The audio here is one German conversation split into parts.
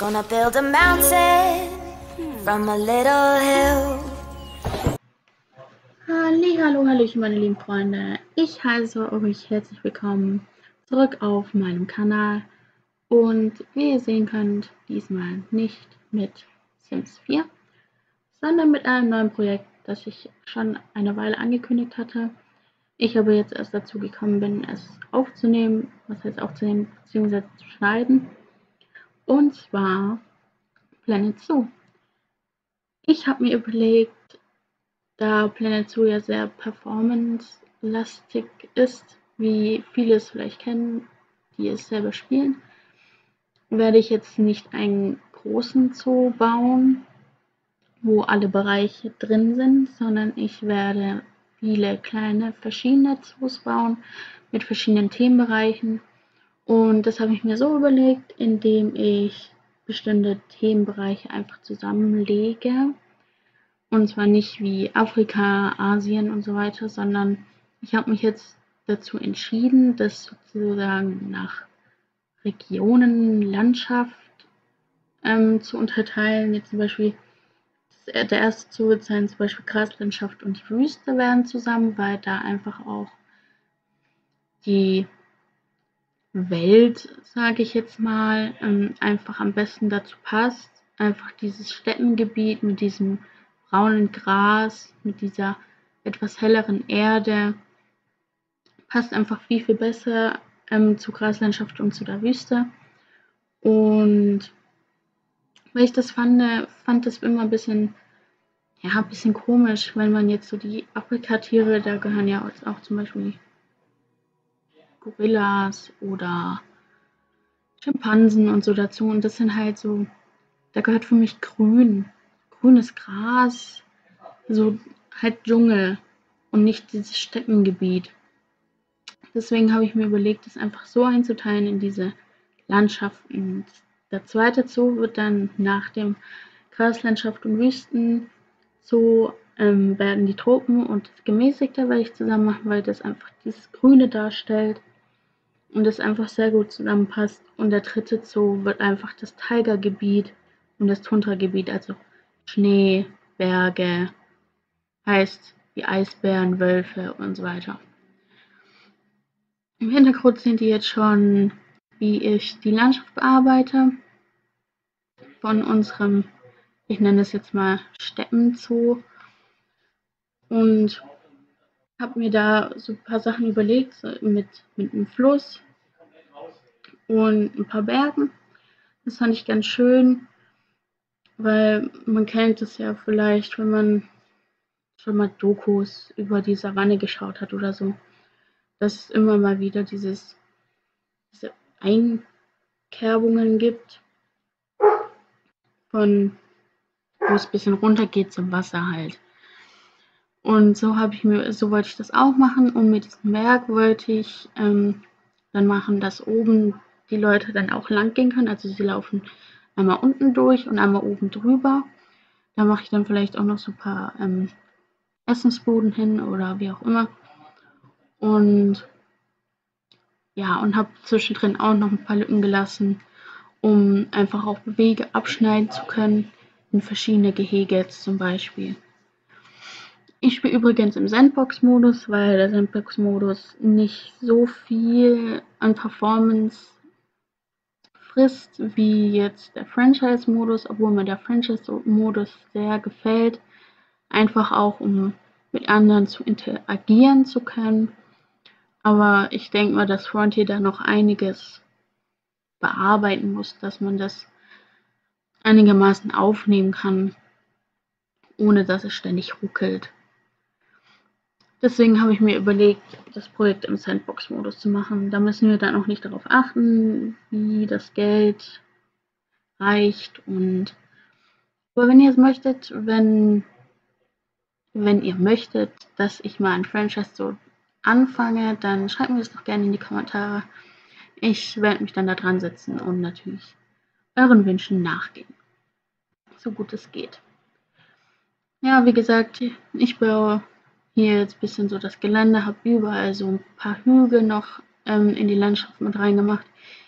Gonna build a mountain from a little hill. Hallo, hallöchen meine lieben Freunde. Ich heiße euch herzlich willkommen zurück auf meinem Kanal. Und wie ihr sehen könnt, diesmal nicht mit Sims 4, sondern mit einem neuen Projekt, das ich schon eine Weile angekündigt hatte. Ich aber jetzt erst dazu gekommen bin, es aufzunehmen, bzw. zu schneiden. Und zwar Planet Zoo. Ich habe mir überlegt, da Planet Zoo ja sehr performance-lastig ist, wie viele es vielleicht kennen, die es selber spielen, werde ich jetzt nicht einen großen Zoo bauen, wo alle Bereiche drin sind, sondern ich werde viele kleine verschiedene Zoos bauen mit verschiedenen Themenbereichen. Und das habe ich mir so überlegt, indem ich bestimmte Themenbereiche einfach zusammenlege. Und zwar nicht wie Afrika, Asien und so weiter, sondern ich habe mich jetzt dazu entschieden, das sozusagen nach Regionen, Landschaft zu unterteilen. Jetzt zum Beispiel, der erste Zoo wird sein, zum Beispiel Graslandschaft und die Wüste werden zusammen, weil da einfach auch die Welt, sage ich jetzt mal, einfach am besten dazu passt. Einfach dieses Steppengebiet mit diesem braunen Gras, mit dieser etwas helleren Erde, passt einfach viel, viel besser zur Graslandschaft und zu der Wüste. Und weil ich das fand das immer ein bisschen komisch, wenn man jetzt so die Afrika-Tiere, da gehören ja auch zum Beispiel Gorillas oder Schimpansen und so dazu. Und das sind halt so, da gehört für mich grünes Gras, so halt Dschungel und nicht dieses Steppengebiet. Deswegen habe ich mir überlegt, das einfach so einzuteilen in diese Landschaften. Der zweite Zoo wird dann nach dem Graslandschaft und Wüsten Zoo werden die Tropen und das Gemäßigte werde ich zusammen machen, weil das einfach dieses Grüne darstellt und das einfach sehr gut zusammenpasst. Und der dritte Zoo wird einfach das Taiga-Gebiet und das Tundra-Gebiet, also Schnee, Berge, heißt die Eisbären, Wölfe und so weiter. Im Hintergrund seht ihr jetzt schon, wie ich die Landschaft bearbeite von unserem, ich nenne es jetzt mal Steppenzoo, und habe mir da so ein paar Sachen überlegt, so mit einem Fluss und ein paar Bergen. Das fand ich ganz schön, weil man kennt es ja vielleicht, wenn man schon mal Dokus über die Savanne geschaut hat oder so, dass es immer mal wieder diese Einkerbungen gibt, von wo es ein bisschen runter geht zum Wasser halt. Und so wollte ich das auch machen, und mit diesem Berg wollte ich dann machen, dass oben die Leute dann auch lang gehen können. Also sie laufen einmal unten durch und einmal oben drüber. Da mache ich dann vielleicht auch noch so ein paar Essensbuden hin oder wie auch immer. Und ja, und habe zwischendrin auch noch ein paar Lücken gelassen, um einfach auch Wege abschneiden zu können in verschiedene Gehege jetzt zum Beispiel. Ich spiele übrigens im Sandbox-Modus, weil der Sandbox-Modus nicht so viel an Performance frisst wie jetzt der Franchise-Modus, obwohl mir der Franchise-Modus sehr gefällt. Einfach auch, um mit anderen zu interagieren zu können. Aber ich denke mal, dass Frontier da noch einiges bearbeiten muss, dass man das einigermaßen aufnehmen kann, ohne dass es ständig ruckelt. Deswegen habe ich mir überlegt, das Projekt im Sandbox-Modus zu machen. Da müssen wir dann auch nicht darauf achten, wie das Geld reicht. Aber wenn ihr es möchtet, wenn ihr möchtet, dass ich mal ein Franchise so anfange, dann schreibt mir das doch gerne in die Kommentare. Ich werde mich dann da dran setzen und natürlich euren Wünschen nachgehen, so gut es geht. Ja, wie gesagt, ich baue hier jetzt ein bisschen so das Gelände, habe überall so ein paar Hügel noch in die Landschaft mit reingemacht.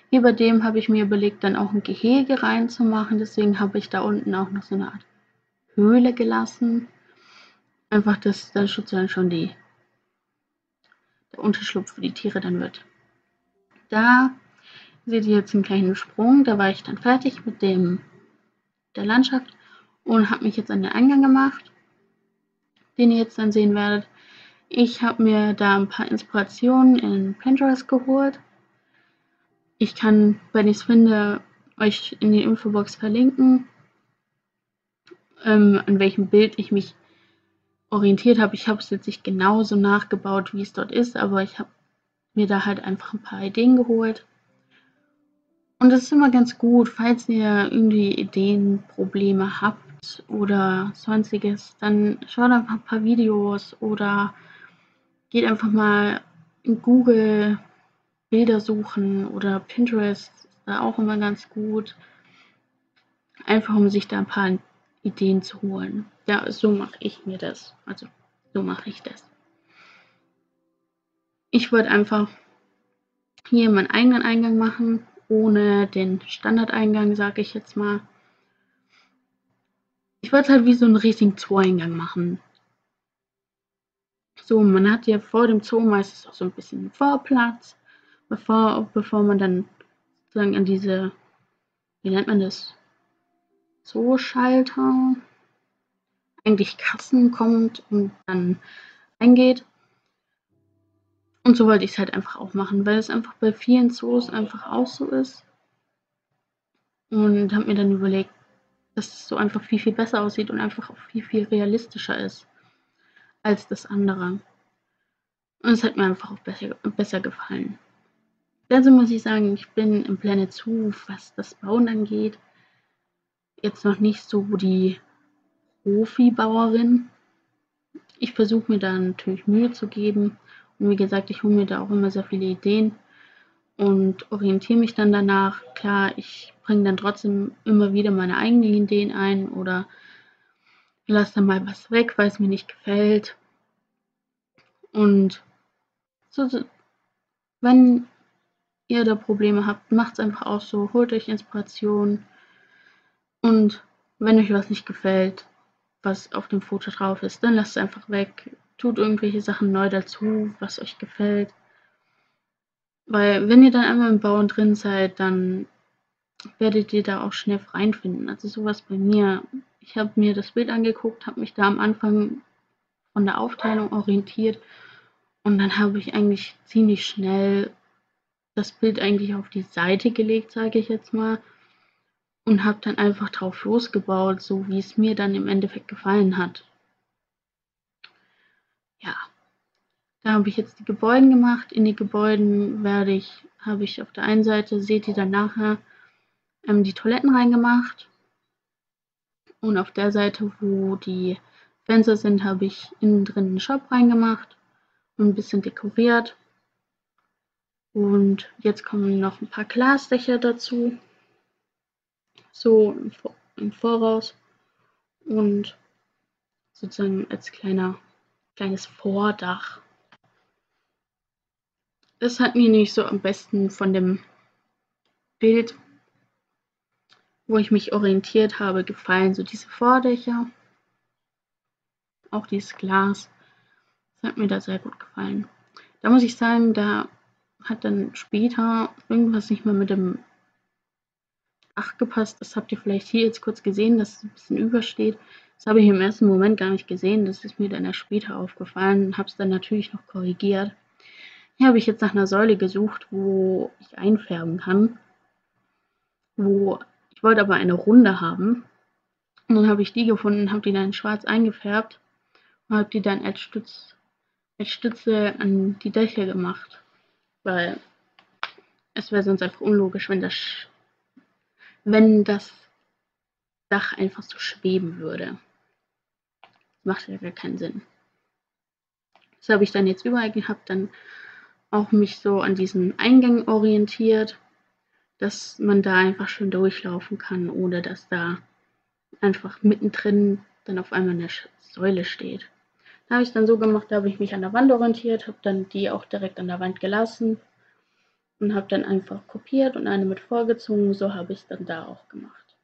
Hier bei dem habe ich mir überlegt, dann auch ein Gehege reinzumachen. Deswegen habe ich da unten auch noch so eine Art Höhle gelassen. Einfach, dass dann sozusagen schon der Unterschlupf für die Tiere dann wird. Da seht ihr jetzt einen kleinen Sprung. Da war ich dann fertig mit der Landschaft und habe mich jetzt an den Eingang gemacht, den ihr jetzt dann sehen werdet. Ich habe mir da ein paar Inspirationen in Pinterest geholt. Ich kann, wenn ich es finde, euch in die Infobox verlinken, an welchem Bild ich mich orientiert habe. Ich habe es jetzt nicht genauso nachgebaut, wie es dort ist, aber ich habe mir da halt einfach ein paar Ideen geholt. Und das ist immer ganz gut, falls ihr irgendwie Ideenprobleme habt oder sonstiges, dann schaut einfach ein paar Videos oder geht einfach mal in Google Bilder suchen oder Pinterest ist da auch immer ganz gut. Einfach um sich da ein paar Ideen zu holen. Ja, so mache ich mir das. Also so mache ich das. Ich wollte einfach hier meinen eigenen Eingang machen, ohne den Standardeingang, sage ich jetzt mal. Ich wollte halt wie so einen richtigen Zoo-Eingang machen. So, man hat ja vor dem Zoo meistens auch so ein bisschen Vorplatz, bevor man dann sozusagen an diese, wie nennt man das, Zooschalter, eigentlich Kassen kommt und dann eingeht. Und so wollte ich es halt einfach auch machen, weil es einfach bei vielen Zoos einfach auch so ist. Und habe mir dann überlegt, dass es so einfach viel, viel besser aussieht und einfach auch viel, viel realistischer ist als das andere. Und es hat mir einfach auch besser gefallen. Also muss ich sagen, ich bin im Planet Zoo, was das Bauen angeht, jetzt noch nicht so die Profibauerin. Ich versuche mir da natürlich Mühe zu geben. Und wie gesagt, ich hole mir da auch immer sehr viele Ideen und orientiere mich dann danach. Klar, ich bringe dann trotzdem immer wieder meine eigenen Ideen ein oder lasse dann mal was weg, weil es mir nicht gefällt. Und so, wenn ihr da Probleme habt, macht es einfach auch so, holt euch Inspiration und wenn euch was nicht gefällt, was auf dem Foto drauf ist, dann lasst es einfach weg, tut irgendwelche Sachen neu dazu, was euch gefällt. Weil wenn ihr dann einmal im Bauen drin seid, dann werdet ihr da auch schnell reinfinden. Also sowas bei mir. Ich habe mir das Bild angeguckt, habe mich da am Anfang von der Aufteilung orientiert und dann habe ich eigentlich ziemlich schnell das Bild eigentlich auf die Seite gelegt, sage ich jetzt mal, und habe dann einfach drauf losgebaut, so wie es mir dann im Endeffekt gefallen hat. Ja, da habe ich jetzt die Gebäude gemacht. In die Gebäuden habe ich auf der einen Seite, seht ihr dann nachher, die Toiletten reingemacht. Und auf der Seite, wo die Fenster sind, habe ich innen drin einen Shop reingemacht und ein bisschen dekoriert. Und jetzt kommen noch ein paar Glasdächer dazu, so im Voraus und sozusagen als kleines Vordach. Das hat mir nicht so am besten von dem Bild, wo ich mich orientiert habe, gefallen. So diese Vordächer, auch dieses Glas, das hat mir da sehr gut gefallen. Da muss ich sagen, da hat dann später irgendwas nicht mehr mit dem Dach gepasst. Das habt ihr vielleicht hier jetzt kurz gesehen, dass es ein bisschen übersteht. Das habe ich im ersten Moment gar nicht gesehen. Das ist mir dann erst später aufgefallen und habe es dann natürlich noch korrigiert. Hier habe ich jetzt nach einer Säule gesucht, wo ich einfärben kann. Ich wollte aber eine Runde haben. Und dann habe ich die gefunden, habe die dann in schwarz eingefärbt und habe die dann als Stütze an die Dächer gemacht. Weil es wäre sonst einfach unlogisch, wenn das Dach einfach so schweben würde. Das macht ja gar keinen Sinn. Das habe ich dann jetzt überall gehabt, dann auch mich so an diesen Eingängen orientiert, dass man da einfach schön durchlaufen kann, ohne dass da einfach mittendrin dann auf einmal eine Säule steht. Da habe ich dann so gemacht, da habe ich mich an der Wand orientiert, habe dann die auch direkt an der Wand gelassen und habe dann einfach kopiert und eine mit vorgezogen. So habe ich es dann da auch gemacht.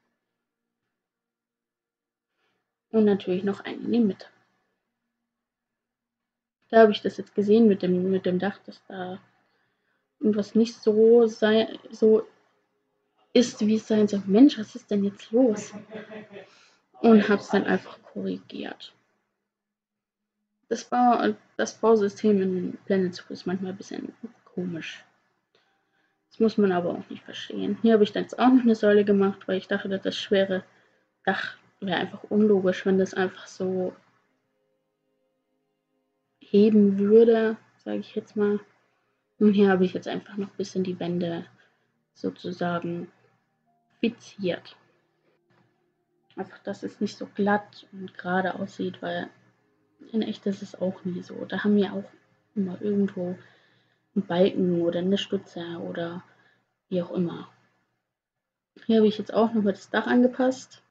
Und natürlich noch eine in die Mitte. Da habe ich das jetzt gesehen mit dem Dach, dass da irgendwas nicht so ist, wie es sein soll. Mensch, was ist denn jetzt los? Und habe es dann einfach korrigiert. Das Bausystem in Blended Zoo ist manchmal ein bisschen komisch. Das muss man aber auch nicht verstehen. Hier habe ich dann jetzt auch noch eine Säule gemacht, weil ich dachte, dass das schwere Dach wäre einfach unlogisch, wenn das einfach so heben würde, sage ich jetzt mal. Und hier habe ich jetzt einfach noch ein bisschen die Wände sozusagen fixiert. Einfach, dass es nicht so glatt und gerade aussieht, weil in echt ist es auch nie so. Da haben wir auch immer irgendwo einen Balken oder eine Stütze oder wie auch immer. Hier habe ich jetzt auch nochmal das Dach angepasst.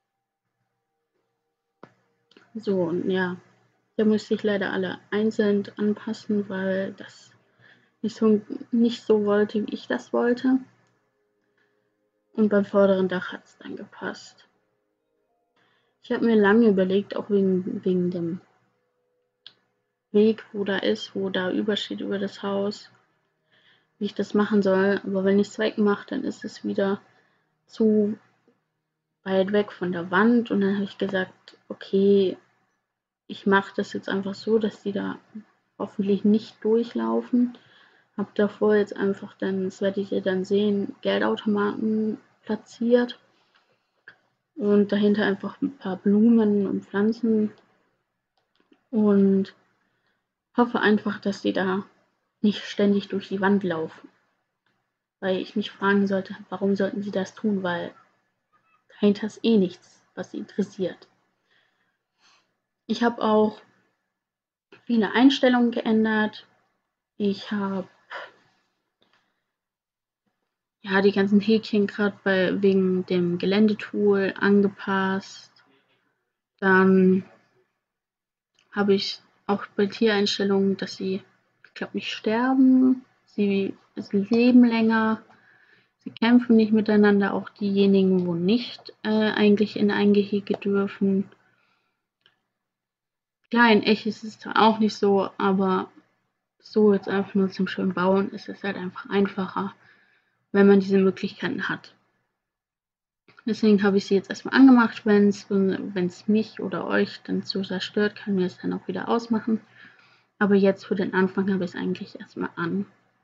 So, und ja, da musste ich leider alle einzeln anpassen, weil das nicht so wollte, wie ich das wollte. Und beim vorderen Dach hat es dann gepasst. Ich habe mir lange überlegt, auch wegen dem Weg, wo da übersteht über das Haus, wie ich das machen soll. Aber wenn ich es wegmache, dann ist es wieder zu weit weg von der Wand. Und dann habe ich gesagt, okay, ich mache das jetzt einfach so, dass die da hoffentlich nicht durchlaufen. Habe davor jetzt einfach dann, das werdet ihr dann sehen, Geldautomaten platziert. Und dahinter einfach ein paar Blumen und Pflanzen. Und hoffe einfach, dass die da nicht ständig durch die Wand laufen. Weil ich mich fragen sollte, warum sollten sie das tun, weil dahinter ist eh nichts, was sie interessiert. Ich habe auch viele Einstellungen geändert. Ich habe ja die ganzen Häkchen gerade wegen dem Geländetool angepasst. Dann habe ich auch bei Tiereinstellungen, dass sie, ich glaube, nicht sterben. Sie leben länger. Sie kämpfen nicht miteinander, auch diejenigen, wo nicht eigentlich in ein Gehege dürfen. Klar, in echt ist es zwar auch nicht so, aber so jetzt einfach nur zum schönen Bauen ist es halt einfach einfacher, wenn man diese Möglichkeiten hat. Deswegen habe ich sie jetzt erstmal angemacht. Wenn es mich oder euch dann zu sehr stört, können wir es dann auch wieder ausmachen. Aber jetzt für den Anfang habe ich es eigentlich erstmal an.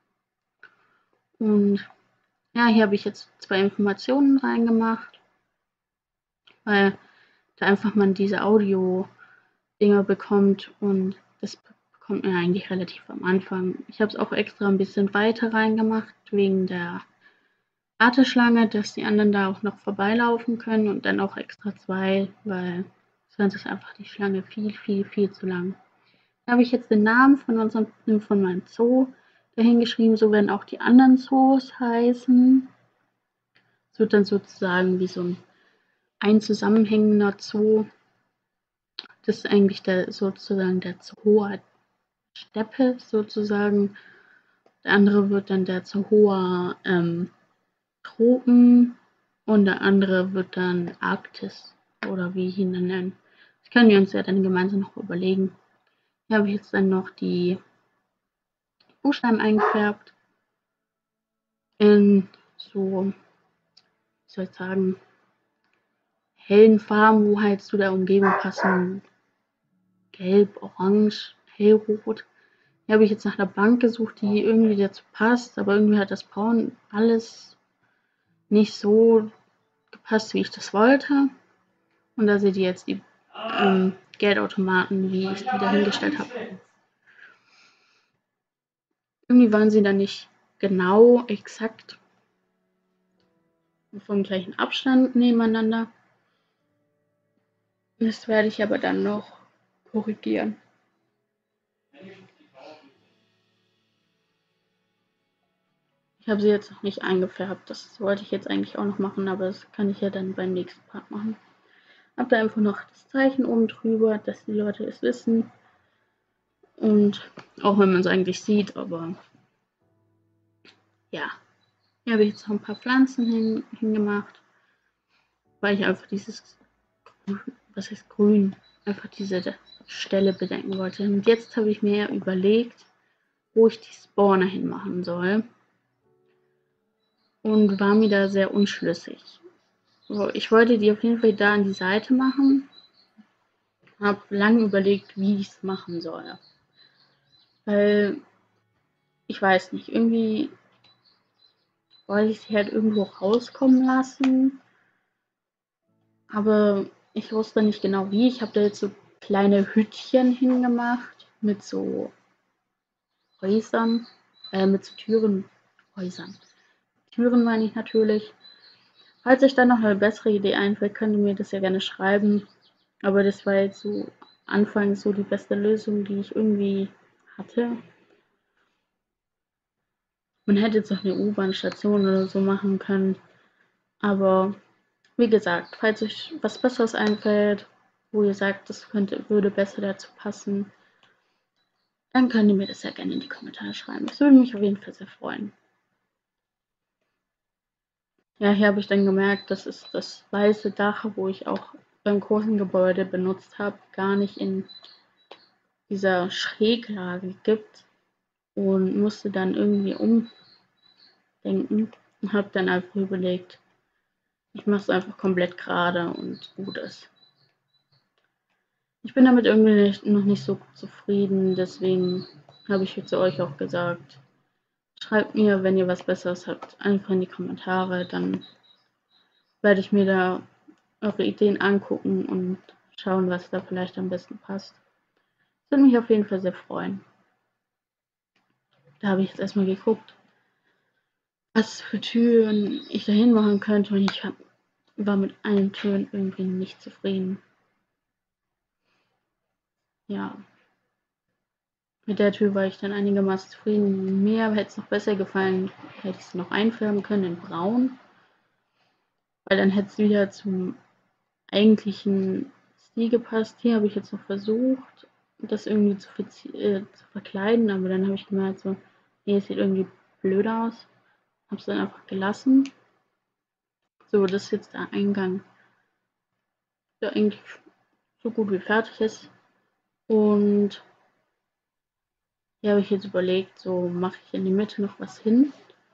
Und ja, hier habe ich jetzt 2 Informationen reingemacht, weil da einfach man diese Audio-Dinger bekommt und das bekommt man eigentlich relativ am Anfang. Ich habe es auch extra ein bisschen weiter reingemacht, wegen der Warteschlange, dass die anderen da auch noch vorbeilaufen können und dann auch extra 2, weil sonst ist einfach die Schlange viel, viel, viel zu lang. Da habe ich jetzt den Namen von meinem Zoo dahingeschrieben, so werden auch die anderen Zoos heißen. Es wird dann sozusagen wie so ein zusammenhängender Zoo. Das ist eigentlich sozusagen der Zoo Hoher Steppe sozusagen. Der andere wird dann der Zoo Hoher Tropen und der andere wird dann Arktis oder wie ich ihn dann nenne. Das können wir uns ja dann gemeinsam noch überlegen. Hier habe ich jetzt dann noch die Buchstaben eingefärbt in so, wie soll ich sagen, hellen Farben, wo halt zu der Umgebung passen. Gelb, orange, hellrot. Hier habe ich jetzt nach einer Bank gesucht, die irgendwie dazu passt, aber irgendwie hat das Braun alles nicht so gepasst, wie ich das wollte. Und da seht ihr jetzt die Geldautomaten, wie ich die dahingestellt habe. Irgendwie waren sie dann nicht genau exakt vom gleichen Abstand nebeneinander. Das werde ich aber dann noch korrigieren. Ich habe sie jetzt noch nicht eingefärbt. Das wollte ich jetzt eigentlich auch noch machen, aber das kann ich ja dann beim nächsten Part machen. Habe da einfach noch das Zeichen oben drüber, dass die Leute es wissen. Und auch wenn man es eigentlich sieht, aber ja. Hier habe ich jetzt noch ein paar Pflanzen hingemacht, weil ich einfach dieses, was heißt grün, einfach diese Stelle bedenken wollte. Und jetzt habe ich mir überlegt, wo ich die Spawner hinmachen soll. Und war mir da sehr unschlüssig. So, ich wollte die auf jeden Fall da an die Seite machen. Habe lange überlegt, wie ich es machen soll. Weil, ich weiß nicht, irgendwie wollte ich sie halt irgendwo rauskommen lassen. Aber ich wusste nicht genau wie. Ich habe da jetzt so kleine Hütchen hingemacht mit so Häusern, mit so Häusern. Türen meine ich natürlich. Falls euch dann noch eine bessere Idee einfällt, könnt ihr mir das ja gerne schreiben. Aber das war jetzt so anfangs so die beste Lösung, die ich irgendwie hatte. Man hätte jetzt auch eine U-Bahn-Station oder so machen können. Aber wie gesagt, falls euch was Besseres einfällt, wo ihr sagt, das würde besser dazu passen, dann könnt ihr mir das ja gerne in die Kommentare schreiben. Das würde mich auf jeden Fall sehr freuen. Ja, hier habe ich dann gemerkt, dass es das weiße Dach, wo ich auch beim großen Gebäude benutzt habe, gar nicht in dieser Schräglage gibt und musste dann irgendwie umdenken und habe dann einfach überlegt, ich mache es einfach komplett gerade und gut ist. Ich bin damit irgendwie noch nicht so zufrieden, deswegen habe ich zu euch auch gesagt, schreibt mir, wenn ihr was Besseres habt, einfach in die Kommentare, dann werde ich mir da eure Ideen angucken und schauen, was da vielleicht am besten passt. Das würde mich auf jeden Fall sehr freuen. Da habe ich jetzt erstmal geguckt, was für Türen ich da hinmachen könnte und ich war mit allen Türen irgendwie nicht zufrieden. Ja, mit der Tür war ich dann einigermaßen zufrieden. Mir hätte es noch besser gefallen, hätte ich es noch einfärben können in braun, weil dann hätte es wieder zum eigentlichen Stil gepasst. Hier habe ich jetzt noch versucht, das irgendwie zu verkleiden, aber dann habe ich gemerkt, so, nee, es sieht irgendwie blöd aus. Habe es dann einfach gelassen. So, das ist jetzt der Eingang, der eigentlich so gut wie fertig ist. Und hier habe ich jetzt überlegt, so mache ich in die Mitte noch was hin.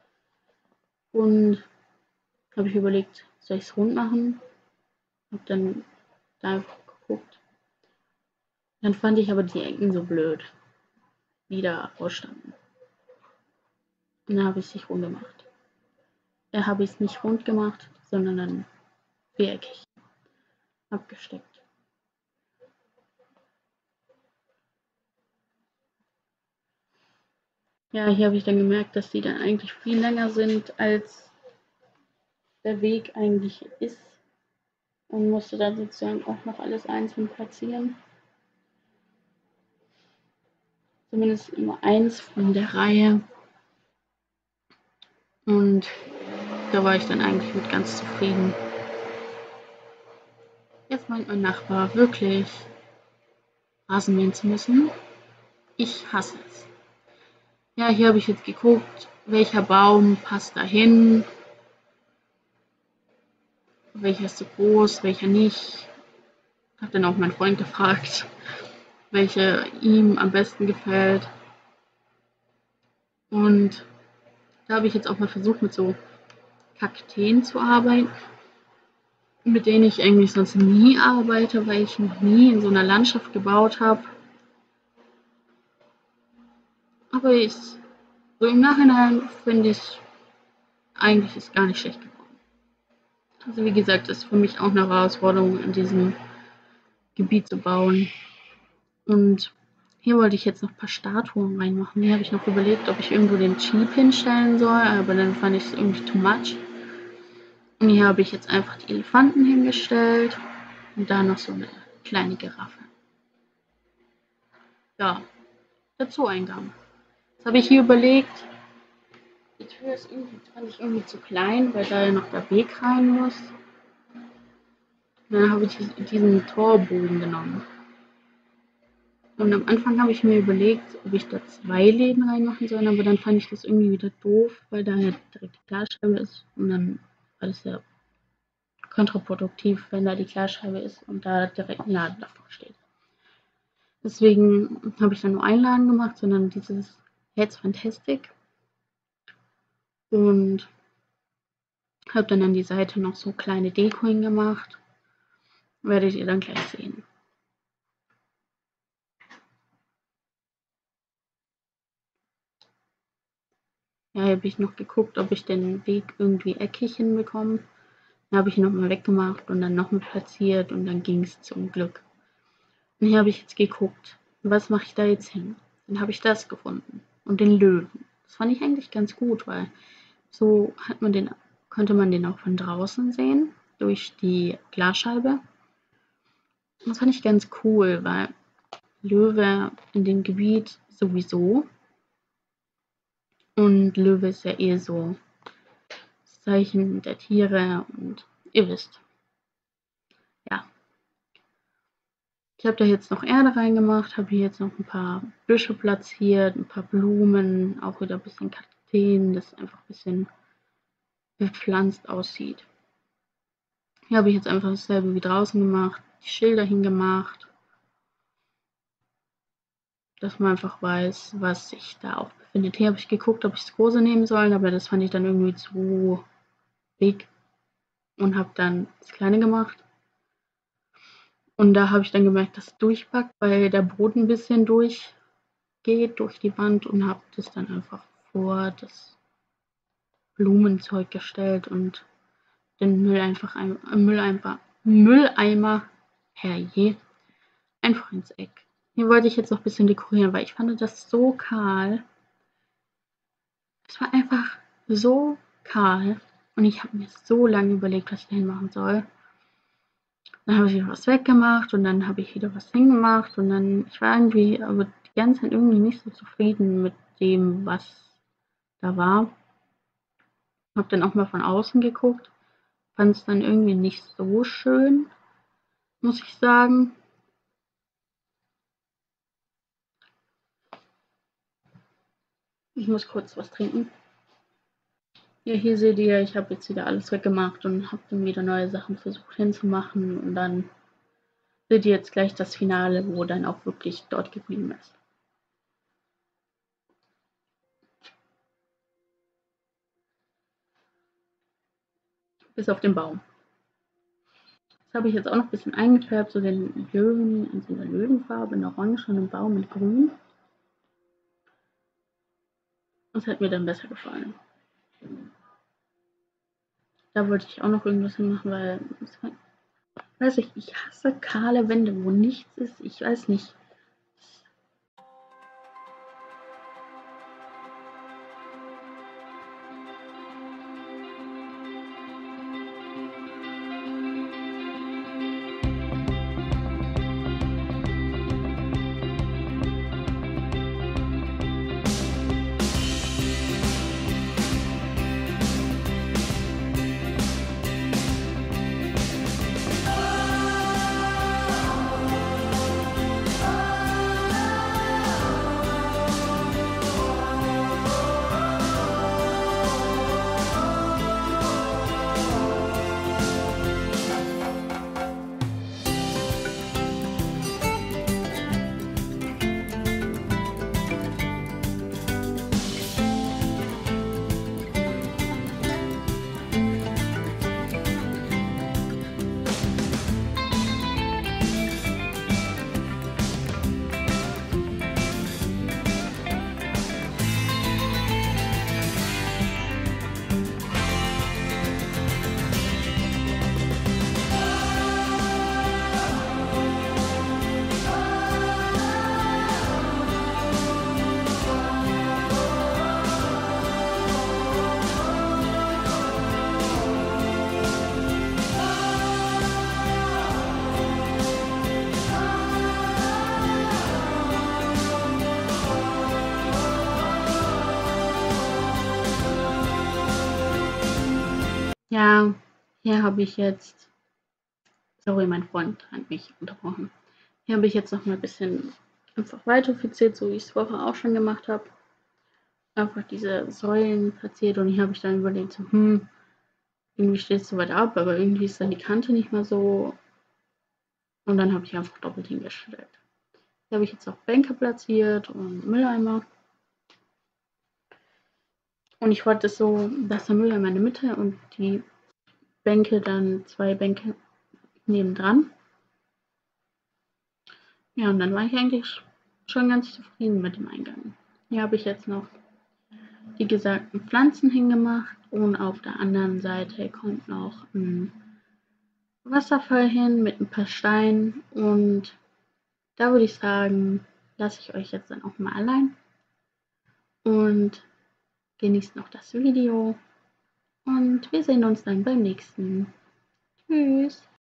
Und habe ich überlegt, soll ich es rund machen? Habe dann da einfach geguckt. Dann fand ich aber die Ecken so blöd, die da ausstanden. Und dann habe ich es nicht rund gemacht. Da habe ich es nicht rund gemacht, sondern dann viereckig abgesteckt. Ja, hier habe ich dann gemerkt, dass die dann eigentlich viel länger sind, als der Weg eigentlich ist. Und musste dann sozusagen auch noch alles einzeln platzieren. Zumindest immer eins von der Reihe. Und da war ich dann eigentlich mit ganz zufrieden. Jetzt meint mein Nachbar wirklich, Rasen mähen zu müssen. Ich hasse es. Ja, hier habe ich jetzt geguckt, welcher Baum passt dahin, welcher ist zu groß, welcher nicht. Habe dann auch meinen Freund gefragt, welcher ihm am besten gefällt. Und da habe ich jetzt auch mal versucht, mit so Kakteen zu arbeiten, mit denen ich eigentlich sonst nie arbeite, weil ich noch nie in so einer Landschaft gebaut habe. Aber so im Nachhinein finde ich, eigentlich ist gar nicht schlecht geworden. Also wie gesagt, das ist für mich auch eine Herausforderung, in diesem Gebiet zu bauen. Und hier wollte ich jetzt noch ein paar Statuen reinmachen. Hier habe ich noch überlegt, ob ich irgendwo den Jeep hinstellen soll, aber dann fand ich es irgendwie too much. Und hier habe ich jetzt einfach die Elefanten hingestellt und da noch so eine kleine Giraffe. Ja, der Zoo-Eingang. Jetzt habe ich hier überlegt, die Tür fand ich irgendwie zu klein, weil da ja noch der Weg rein muss. Und dann habe ich diesen Torbogen genommen. Und am Anfang habe ich mir überlegt, ob ich da 2 Läden reinmachen soll, aber dann fand ich das irgendwie wieder doof, weil da halt direkt die Glasscheibe ist und dann war das ja kontraproduktiv, wenn da die Glasscheibe ist und da direkt ein Laden davor steht. Deswegen habe ich dann nur einen Laden gemacht, sondern dieses Heads Fantastic und habe dann an die Seite noch so kleine Deko hingemacht. Werdet ihr dann gleich sehen. Ja, habe ich noch geguckt, ob ich den Weg irgendwie eckig hinbekomme. Dann habe ich ihn nochmal weggemacht und dann nochmal platziert und dann ging es zum Glück. Und hier habe ich jetzt geguckt, was mache ich da jetzt hin? Dann habe ich das gefunden und den Löwen. Das fand ich eigentlich ganz gut, weil so konnte man den auch von draußen sehen, durch die Glasscheibe. Das fand ich ganz cool, weil Löwe in dem Gebiet sowieso. Und Löwe ist ja eh so das Zeichen der Tiere und ihr wisst. Ja. Ich habe da jetzt noch Erde reingemacht, habe hier jetzt noch ein paar Büsche platziert, ein paar Blumen, auch wieder ein bisschen Kakteen, das einfach ein bisschen bepflanzt aussieht. Hier habe ich jetzt einfach dasselbe wie draußen gemacht, die Schilder hingemacht, dass man einfach weiß, was sich da auch befindet. Hier habe ich geguckt, ob ich das große nehmen soll, aber das fand ich dann irgendwie zu big und habe dann das kleine gemacht. Und da habe ich dann gemerkt, dass es durchpackt, weil der Boden ein bisschen durchgeht durch die Wand und habe das dann einfach vor das Blumenzeug gestellt und den Mülleimer, herrje, einfach ins Eck. Hier wollte ich jetzt noch ein bisschen dekorieren, weil ich fand das so kahl. Es war einfach so kahl und ich habe mir so lange überlegt, was ich da hinmachen soll. Dann habe ich wieder was weggemacht und dann habe ich wieder was hingemacht und dann, ich war irgendwie aber die ganze Zeit irgendwie nicht so zufrieden mit dem, was da war. Habe dann auch mal von außen geguckt, fand es dann irgendwie nicht so schön, muss ich sagen. Ich muss kurz was trinken. Ja, hier seht ihr, ich habe jetzt wieder alles weggemacht und habe dann wieder neue Sachen versucht hinzumachen und dann seht ihr jetzt gleich das Finale, wo dann auch wirklich dort geblieben ist. Bis auf den Baum. Das habe ich jetzt auch noch ein bisschen eingefärbt, so den Löwen in so einer Löwenfarbe, in Orange und einen Baum in Grün. Das hat mir dann besser gefallen. Da wollte ich auch noch irgendwas hinmachen, weil, weiß ich hasse kahle Wände, wo nichts ist. Ich weiß nicht. Ja, hier habe ich jetzt, sorry, mein Freund hat mich unterbrochen. Hier habe ich jetzt noch mal ein bisschen einfach weiter verziert, so wie ich es vorher auch schon gemacht habe. Einfach diese Säulen platziert und hier habe ich dann überlegt, so, irgendwie steht es so weit ab, aber irgendwie ist dann die Kante nicht mehr so. Und dann habe ich einfach doppelt hingestellt. Hier habe ich jetzt auch Bänke platziert und Mülleimer. Und ich wollte es so, dass der Mülleimer in der Mitte und die Bänke dann 2 Bänke nebendran. Ja, und dann war ich eigentlich schon ganz zufrieden mit dem Eingang. Hier habe ich jetzt noch die gesagten Pflanzen hingemacht und auf der anderen Seite kommt noch ein Wasserfall hin mit ein paar Steinen und da würde ich sagen, lasse ich euch jetzt dann auch mal allein und genießt noch das Video und wir sehen uns dann beim nächsten. Tschüss!